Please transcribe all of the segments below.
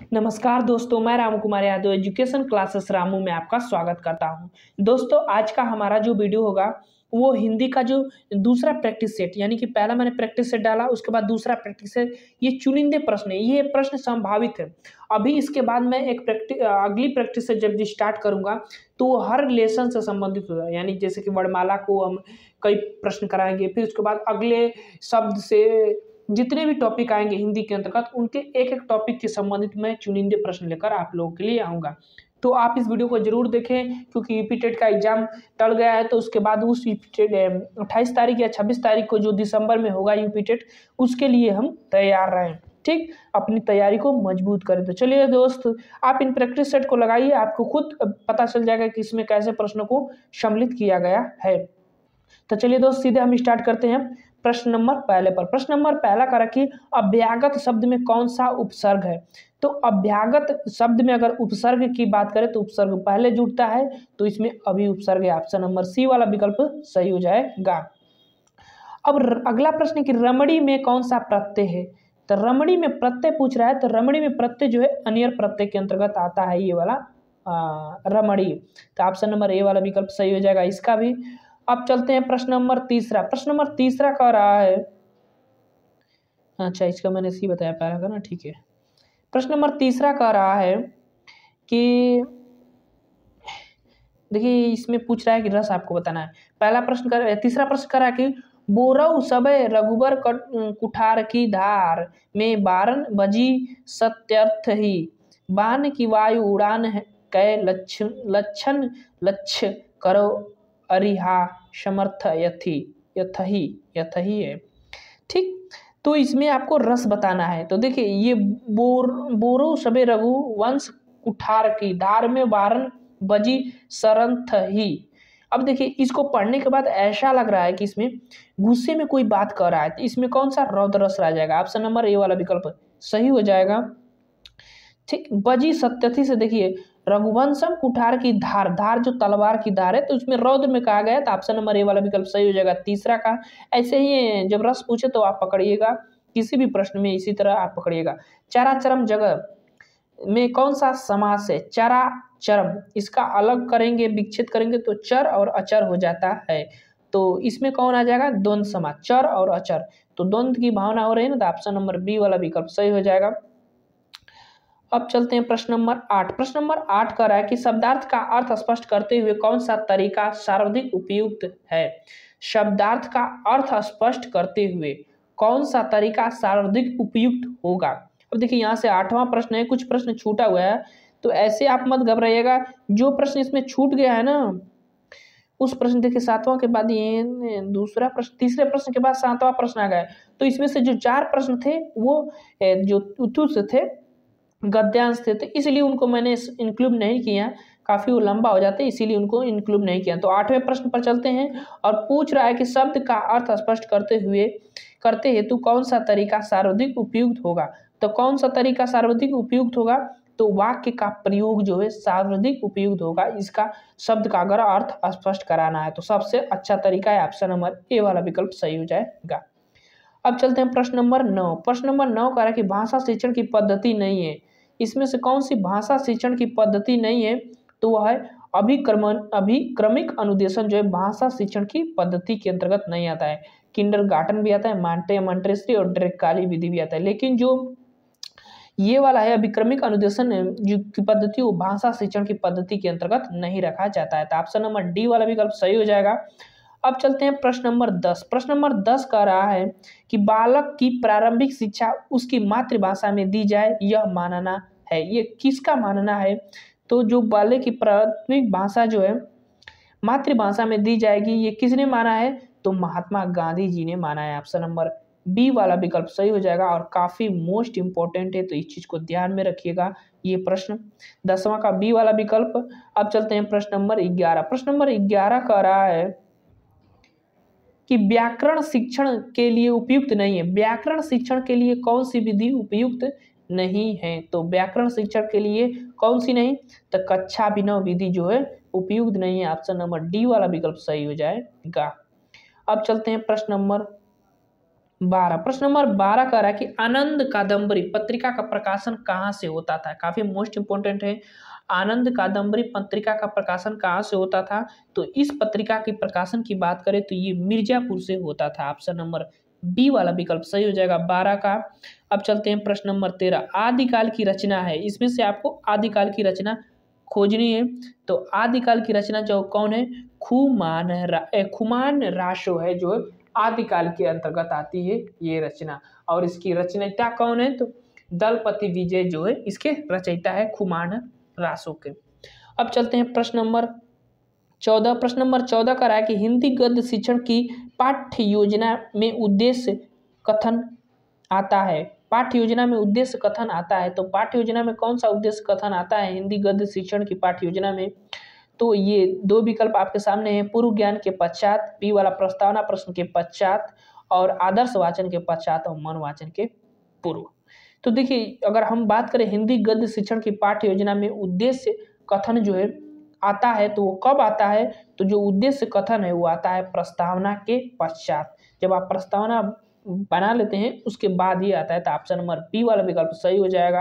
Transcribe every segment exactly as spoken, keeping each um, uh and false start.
नमस्कार दोस्तों, मैं रामू कुमार यादव एजुकेशन क्लासेस रामू में आपका स्वागत करता हूं। दोस्तों, आज का हमारा जो वीडियो होगा वो हिंदी का जो दूसरा प्रैक्टिस सेट, यानी कि पहला मैंने प्रैक्टिस सेट डाला, उसके बाद दूसरा प्रैक्टिस सेट। ये चुनिंदे प्रश्न है, ये प्रश्न संभावित है। अभी इसके बाद मैं एक प्रैक्टिस अगली प्रैक्टिस सेट जब स्टार्ट करूंगा तो वो हर लेसन से संबंधित होगा, यानी जैसे कि वर्णमाला को हम कई प्रश्न कराएंगे, फिर उसके बाद अगले शब्द से जितने भी टॉपिक आएंगे हिंदी के अंतर्गत उनके एक एक टॉपिक के संबंधित मैं चुनिंदे प्रश्न लेकर आप लोगों के लिए आऊँगा। तो आप इस वीडियो को जरूर देखें, क्योंकि यूपी टेट का एग्जाम टल गया है, तो उसके बाद उस यूपी टेट अट्ठाईस तारीख या छब्बीस तारीख को जो दिसंबर में होगा यूपी टेट, उसके लिए हम तैयार रहें। ठीक, अपनी तैयारी को मजबूत करें। तो चलिए दोस्त, आप इन प्रैक्टिस सेट को लगाइए, आपको खुद पता चल जाएगा कि इसमें कैसे प्रश्नों को सम्मिलित किया गया है। तो चलिए दोस्त, सीधे हम स्टार्ट करते हैं प्रश्न नंबर पहले पर। प्रश्न नंबर पहला करा कि अभ्यागत शब्द में कौन सा उपसर्ग है। तो अभ्यागत शब्द में अगर उपसर्ग की बात करें तो उपसर्ग पहले जुड़ता है, तो इसमें अभी उपसर्ग है। ऑप्शन नंबर सी वाला विकल्प सही हो जाएगा। अब अगला प्रश्न कि रमणी में कौन सा प्रत्यय है। तो रमणी में प्रत्यय पूछ रहा है, तो रमणी में प्रत्यय जो है अनियर प्रत्यय के अंतर्गत आता है, ये वाला रमणी। तो ऑप्शन नंबर ए वाला विकल्प सही हो जाएगा इसका भी। अब चलते हैं प्रश्न नंबर तीसरा। प्रश्न नंबर तीसरा कह रहा है, अच्छा इसका मैंने सी बताया पहला का ना, ठीक है। प्रश्न नंबर तीसरा कह रहा है कि देखिए इसमें पूछ रहा है कि रस आपको बताना है। पहला प्रश्न कर तीसरा प्रश्न कर रहा है कि बोरऊ सबे रघुबर कुठार की धार में बारन बजी सत्यर्थ ही बान की वायु उड़ान है कै लक्षण लक्षण लक्ष्य करो अरिहा समर्थ यथी यथही यथही है। ठीक, तो इसमें आपको रस बताना है। तो देखिए ये बोर बोरो सबे रघु वंश कुठार की धार में वारन बजी सरंथ ही। अब देखिए इसको पढ़ने के बाद ऐसा लग रहा है कि इसमें गुस्से में कोई बात कर रहा है, तो इसमें कौन सा रौद्र रस आ जाएगा। ऑप्शन नंबर ए वाला विकल्प सही हो जाएगा। ठीक, बजी सत्यथी से देखिए रघुवंशम कुठार की धार, धार जो तलवार की धार है, तो उसमें रौद्र में कहा गया, तो ऑप्शन नंबर ए वाला विकल्प सही हो जाएगा तीसरा का। ऐसे ही जब रस पूछे तो आप पकड़िएगा, किसी भी प्रश्न में इसी तरह आप पकड़िएगा। चराचरम जगह में कौन सा समास है। चरा चरम, इसका अलग करेंगे, विच्छेद करेंगे तो चर और अचर हो जाता है। तो इसमें कौन आ जाएगा, द्वंद समास, चर और अचर। तो द्वंद की भावना हो रही है ना, तो ऑप्शन नंबर बी वाला विकल्प सही हो जाएगा। अब चलते हैं प्रश्न नंबर आठ। प्रश्न नंबर आठ कह रहा है कि शब्दार्थ का अर्थ स्पष्ट करते हुए कौन सा तरीका सर्वाधिक उपयुक्त है। शब्दार्थ का अर्थ स्पष्ट करते हुए कौन सा तरीका सर्वाधिक उपयुक्त होगा। अब देखिए यहाँ से आठवां प्रश्न है, कुछ प्रश्न छूटा हुआ है, तो ऐसे आप मत घबराइएगा। जो प्रश्न इसमें छूट गया है ना, उस प्रश्न देखिए सातवां के बाद ये दूसरा प्रश्न, तीसरे प्रश्न के बाद सातवां प्रश्न आ गया। तो इसमें से जो चार प्रश्न थे वो जो उत्तुत से थे, गद्यांश थे, तो इसलिए उनको मैंने इंक्लूड नहीं किया, काफ़ी वो लंबा हो जाते इसीलिए उनको इंक्लूड नहीं किया। तो आठवें प्रश्न पर चलते हैं और पूछ रहा है कि शब्द का अर्थ स्पष्ट करते हुए करते हेतु कौन सा तरीका सर्वाधिक उपयुक्त होगा। तो कौन सा तरीका सर्वाधिक उपयुक्त होगा, तो वाक्य का प्रयोग जो है सर्वाधिक उपयुक्त होगा। इसका शब्द का अगर अर्थ स्पष्ट कराना है तो सबसे अच्छा तरीका है ऑप्शन नंबर ए वाला विकल्प सही हो जाएगा। अब चलते हैं प्रश्न नंबर नौ। प्रश्न नंबर नौ कह रहा है कि भाषा शिक्षण की पद्धति नहीं है। इसमें से कौन सी भाषा शिक्षण की पद्धति नहीं है, तो वह है अभिक्रमण अभिक्रमिक अनुदेशन, जो है भाषा शिक्षण की पद्धति के अंतर्गत नहीं आता है। किंडरगार्टन भी आता है, मांटे मॉन्टेसरी और ड्रेकाली विधि भी आता है, लेकिन जो ये वाला है अभिक्रमिक अनुदेशन जो की पद्धति, वो भाषा शिक्षण की पद्धति के अंतर्गत नहीं रखा जाता है। तो ऑप्शन नंबर डी वाला विकल्प सही हो जाएगा। अब चलते हैं प्रश्न नंबर दस। प्रश्न नंबर दस कह रहा है कि बालक की प्रारंभिक शिक्षा उसकी मातृभाषा में दी जाए, यह मानना है। ये किसका मानना है, तो जो बालक की प्राथमिक भाषा जो है मातृभाषा में दी जाएगी, ये किसने माना है, तो महात्मा गांधी जी ने माना है। ऑप्शन नंबर बी वाला विकल्प सही हो जाएगा और काफी मोस्ट इंपॉर्टेंट है, तो इस चीज को ध्यान में रखिएगा। ये प्रश्न दसवां का बी वाला विकल्प। अब चलते हैं प्रश्न नंबर ग्यारह। प्रश्न नंबर ग्यारह कह रहा है कि व्याकरण शिक्षण के लिए उपयुक्त नहीं है। व्याकरण शिक्षण के लिए कौन सी विधि उपयुक्त नहीं है, तो व्याकरण शिक्षण के लिए कौन सी नहीं, तो कक्षाभिनव विधि जो है उपयुक्त नहीं है। ऑप्शन नंबर डी वाला विकल्प सही हो जाएगा। अब चलते हैं प्रश्न नंबर बारह। प्रश्न नंबर बारह कह रहा है कि आनंद कादम्बरी पत्रिका का प्रकाशन कहाँ से होता था। काफी मोस्ट इंपोर्टेंट है। आनंद कादम्बरी पत्रिका का प्रकाशन कहाँ से होता था, तो इस पत्रिका की प्रकाशन की बात करें तो ये मिर्जापुर से होता था। ऑप्शन नंबर बी वाला विकल्प सही हो जाएगा बारह का। अब चलते हैं प्रश्न नंबर तेरह। आदिकाल की रचना है, इसमें से आपको आदिकाल की रचना खोजनी है। तो आदिकाल की रचना जो कौन है, खुमान रा, खुमान राशो है जो आदिकाल के अंतर्गत आती है ये रचना। और इसकी रचयिता कौन है, तो दलपति विजय जो है इसके रचयिता है खुमान रासो के। अब चलते हैं प्रश्न नंबर चौदह। प्रश्न नंबर चौदह का रहा है कि हिंदी गद्य शिक्षण की पाठ्य योजना में उद्देश्य कथन आता है। पाठ्य योजना में उद्देश्य कथन आता है, तो पाठ्य योजना में कौन सा उद्देश्य कथन आता है हिंदी गद्य शिक्षण की पाठ्य योजना में, तो ये दो विकल्प आपके सामने हैं। पूर्व ज्ञान के पश्चात, बी वाला प्रस्तावना प्रश्न के पश्चात, और आदर्श वाचन के पश्चात और मन वाचन के पूर्व। तो देखिए अगर हम बात करें हिंदी गद्य शिक्षण की पाठ्य योजना में उद्देश्य कथन जो है आता है, तो वो कब आता है, तो जो उद्देश्य कथन है वो आता है प्रस्तावना के पश्चात। जब आप प्रस्तावना बना लेते हैं उसके बाद ही आता है, तो ऑप्शन नंबर बी वाला विकल्प सही हो जाएगा।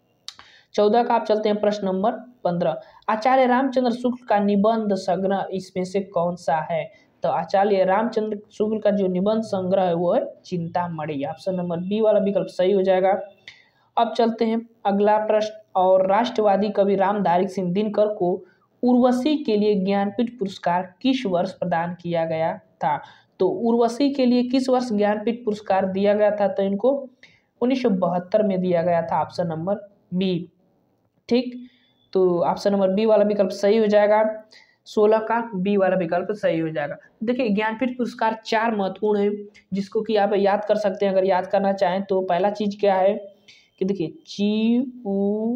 चौदह का आप चलते हैं प्रश्न नंबर पंद्रह। आचार्य रामचंद्र शुक्ल का निबंध संग्रह इसमें से कौन सा है, तो आचार्य रामचंद्र शुक्ल का जो निबंध संग्रह है वो है चिंतामणि। ऑप्शन नंबर बी वाला विकल्प सही हो जाएगा। अब चलते हैं अगला प्रश्न। और राष्ट्रवादी कवि रामधारी सिंह दिनकर को उर्वशी के लिए ज्ञानपीठ पुरस्कार किस वर्ष प्रदान किया गया था, तो उर्वशी के लिए किस वर्ष ज्ञानपीठ पुरस्कार दिया गया था, तो इनको उन्नीस सौ बहत्तर में दिया गया था। Option number B. ठीक, तो ऑप्शन नंबर बी वाला विकल्प सही हो जाएगा। सोलह का बी वाला विकल्प सही हो जाएगा। देखिए ज्ञानपीठ पुरस्कार चार महत्वपूर्ण है जिसको कि आप याद कर सकते हैं अगर याद करना चाहें तो। पहला चीज क्या है कि देखिए चिऊ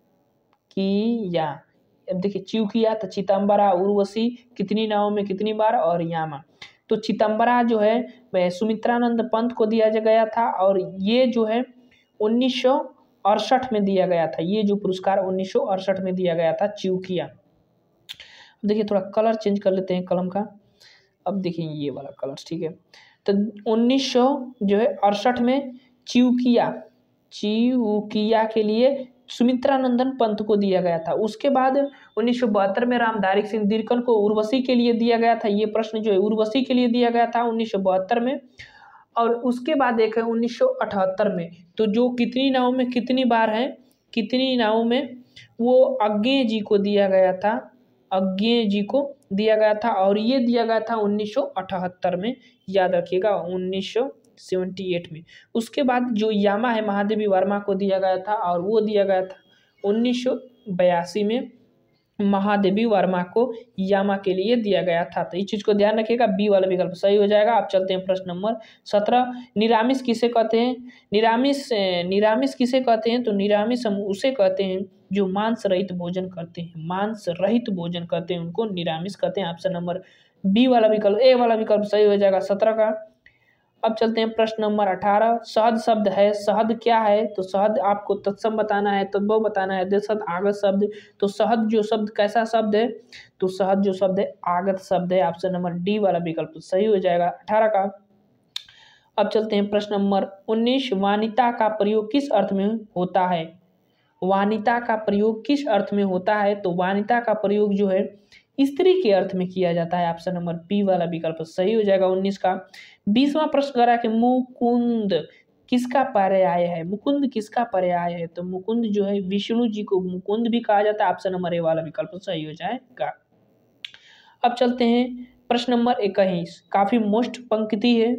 की या, अब देखिए चिउकिया तो चितंबरा, उर्वशी कितनी नावों में कितनी बार, और यामा। तो चितंबरा जो है वह सुमित्रानंद पंत को दिया गया था, और ये जो है उन्नीस सौ अड़सठ में दिया गया था। ये जो पुरस्कार उन्नीस सौ अड़सठ में दिया गया था चिउकिया। देखिए थोड़ा कलर चेंज कर लेते हैं कलम का। अब देखिए ये वाला कलर, ठीक है। तो उन्नीस सौ जो है अड़सठ में चिउकिया चिउकिया के लिए सुमित्रानंदन पंत को दिया गया था। उसके बाद उन्नीस सौ बहत्तर में रामधारी सिंह दिनकर को उर्वशी के लिए दिया गया था। ये प्रश्न जो है उर्वशी के लिए दिया गया था उन्नीस सौ बहत्तर में। और उसके बाद एक है उन्नीस सौ अठहत्तर में, तो जो कितनी नावों में कितनी बार है, कितनी नावों में, वो अज्ञेय जी को दिया गया था, अज्ञेय जी को दिया गया था। और ये दिया गया था उन्नीस सौ अठहत्तर में, याद रखिएगा उन्नीस सौ अठहत्तर में। उसके बाद जो यामा है महादेवी वर्मा को दिया गया था, और वो दिया गया था उन्नीस सौ बयासी में महादेवी वर्मा को यामा के लिए दिया गया था। तो इस चीज को ध्यान रखिएगा, बी वाला विकल्प सही हो जाएगा। आप चलते हैं प्रश्न नंबर सत्रह। निरामिष किसे कहते हैं, निरामिष निरामिष किसे कहते हैं, तो निरामिष हम उसे कहते हैं जो मांस रहित भोजन करते हैं, मांस रहित भोजन करते हैं उनको निरामिष कहते हैं। ऑप्शन नंबर बी वाला विकल्प, ए वाला विकल्प सही हो जाएगा सत्रह का। अब चलते हैं प्रश्न नंबर अठारह। शहद शब्द है, शहद क्या है, तो शहद आपको तत्सम बताना है, तद्भव बताना है, देशद आगत शब्द। तो शहद जो शब्द कैसा शब्द है, तो शहद जो शब्द है आगत शब्द है। ऑप्शन नंबर डी वाला विकल्प सही हो जाएगा अठारह का। अब चलते हैं प्रश्न नंबर उन्नीस। वानिता का प्रयोग किस अर्थ में होता है, वानिता का प्रयोग किस अर्थ में होता है, तो वानिता का प्रयोग जो है स्त्री के अर्थ में किया जाता है। ऑप्शन नंबर बी वाला विकल्प सही हो जाएगा उन्नीस का। बीसवां प्रश्न करा कि मुकुंद किसका पर्याय है, मुकुंद किसका पर्याय है, तो मुकुंद जो है विष्णु जी को मुकुंद भी कहा जाता है। ऑप्शन नंबर ए वाला विकल्प सही हो जाएगा। अब चलते हैं प्रश्न नंबर इक्कीस। काफी मोस्ट पंक्ति है।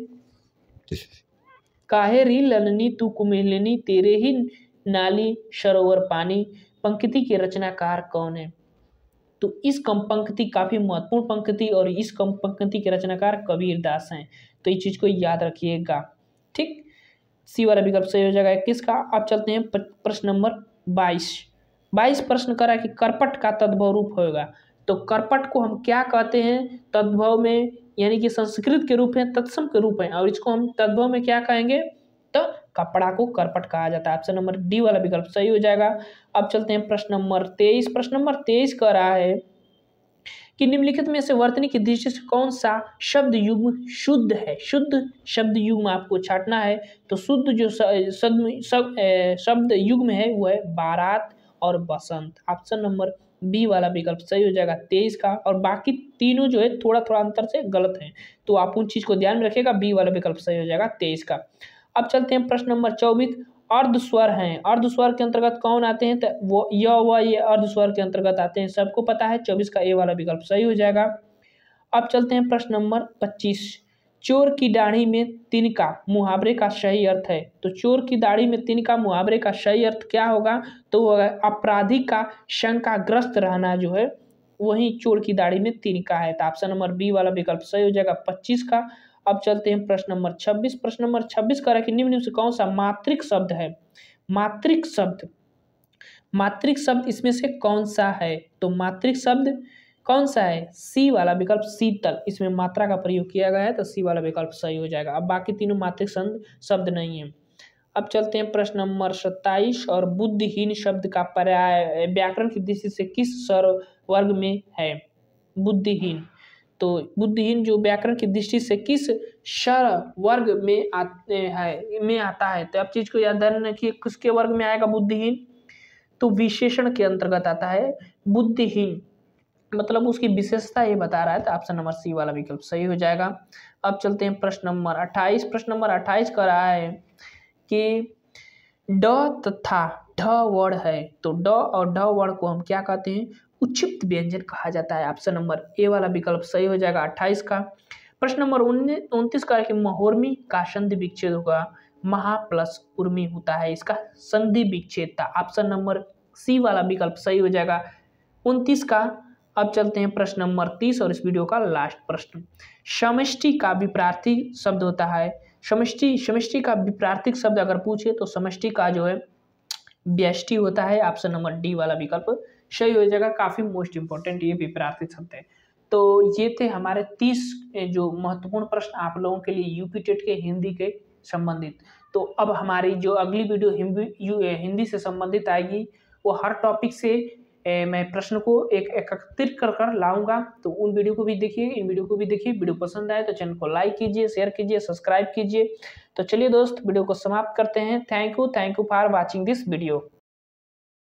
काहे री ललनी तू कुमिलिनी तेरे ही नाली सरोवर पानी, पंक्ति के रचनाकार कौन है, तो इस कम पंक्ति काफी महत्वपूर्ण पंक्ति और इस कम पंक्ति के रचनाकार कबीर दास हैं। तो इस चीज को याद रखिएगा। ठीक, सी वाला विकल्प सही हो जाएगा इक्कीस का। अब चलते हैं प्रश्न नंबर बाईस। बाईस प्रश्न करा कि करपट का तद्भव रूप होगा, तो करपट को हम क्या कहते हैं तद्भव में, यानी कि संस्कृत के रूप में तत्सम के रूप में, और इसको हम तद्भव में क्या कहेंगे, तो कपड़ा को करपट कहा जाता है। ऑप्शन नंबर डी वाला विकल्प सही हो जाएगा। अब चलते हैं प्रश्न नंबर तेईस। प्रश्न नंबर तेईस कह रहा है कि निम्नलिखित में से वर्तनी की दृष्टि से कौन सा शब्द युग्म शुद्ध है। शुद्ध शब्द युग्म आपको छांटना है, तो शुद्ध जो शब्द शब्द युग्म है वो है बारात और बसंत। ऑप्शन नंबर बी वाला विकल्प सही हो जाएगा तेईस का, और बाकी तीनों जो है थोड़ा थोड़ा अंतर से गलत हैं, तो आप उन चीज को ध्यान में रखिएगा। बी वाला विकल्प सही हो जाएगा तेईस का। अब चलते हैं प्रश्न नंबर चौबीस। अर्धस्वर हैं, अर्धस्वर के अंतर्गत कौन आते हैं, तो वो य व ये अर्धस्वर के अंतर्गत आते हैं, सबको पता है। चौबीस का ए वाला विकल्प सही हो जाएगा। अब चलते हैं प्रश्न नंबर पच्चीस। चोर की दाढ़ी में तिनका मुहावरे का सही अर्थ है, तो चोर की दाढ़ी में तिनका मुहावरे का सही अर्थ क्या होगा, तो वो अपराधी का शंकाग्रस्त रहना जो है वही चोर की दाढ़ी में तिनका है, तो ऑप्शन नंबर बी वाला विकल्प सही हो जाएगा पच्चीस का। अब चलते हैं प्रश्न नंबर छब्बीस। प्रश्न नंबर छब्बीस कह रहा है कि निम्न में से कौन सा मात्रिक शब्द है। मात्रिक शब्द, मात्रिक शब्द इसमें से कौन सा है, तो मात्रिक शब्द कौन सा है, सी वाला विकल्प शीतल, इसमें मात्रा का प्रयोग किया गया है, तो सी वाला विकल्प सही हो जाएगा। अब बाकी तीनों मात्रिक शब्द शब्द नहीं है। अब चलते हैं प्रश्न नंबर सत्ताईस। और बुद्धिहीन शब्द का पर्याय व्याकरण की दृष्टि से किस स्वर वर्ग में है। बुद्धिहीन, तो बुद्धिहीन जो व्याकरण की दृष्टि से किस स्वर वर्ग में आते है में आता है, तो आप चीज को याद रखिए किसके वर्ग में आएगा बुद्धिहीन, तो विशेषण के अंतर्गत आता है बुद्धिहीन, मतलब उसकी विशेषता ये बता रहा है, तो ऑप्शन नंबर सी वाला विकल्प सही हो जाएगा। अब चलते हैं प्रश्न नंबर अट्ठाईस। प्रश्न नंबर अट्ठाईस का रहा है कि ड तथा ढ वर्ण है, तो ड और ढ वर्ण को हम क्या कहते हैं, उच्छिप्त व्यंजन कहा जाता है। ऑप्शन नंबर ए वाला विकल्प सही हो जाएगा अट्ठाईस का। प्रश्न नंबर उनतीस का है कि महोर्मी का संधि विच्छेद होगा, महा प्लस उर्मी होता है, इसका संधि विच्छेद था। ऑप्शन नंबर सी वाला विकल्प सही हो जाएगा उनतीस का। अब चलते हैं प्रश्न नंबर तीस और इस वीडियो का लास्ट प्रश्न। समष्टि का विपरीत शब्द होता है, समष्टि समष्टि का विपरीत शब्द अगर पूछे तो समष्टि का जो है व्यष्टि होता है। ऑप्शन नंबर डी वाला विकल्प सही हो जाएगा। काफी मोस्ट इंपॉर्टेंट ये विपरीत शब्द है। तो ये थे हमारे तीस जो महत्वपूर्ण प्रश्न आप लोगों के लिए यूपी टेट के हिंदी के संबंधित। तो अब हमारी जो अगली वीडियो हिंदी से संबंधित आएगी वो हर टॉपिक से ए, मैं प्रश्न को एक एकत्रित कर कर लाऊंगा, तो उन वीडियो को भी देखिए, इन वीडियो को भी देखिए। वीडियो पसंद आए तो चैनल को लाइक कीजिए, शेयर कीजिए, सब्सक्राइब कीजिए। तो चलिए दोस्त वीडियो को समाप्त करते हैं। Thank you thank you for watching this video.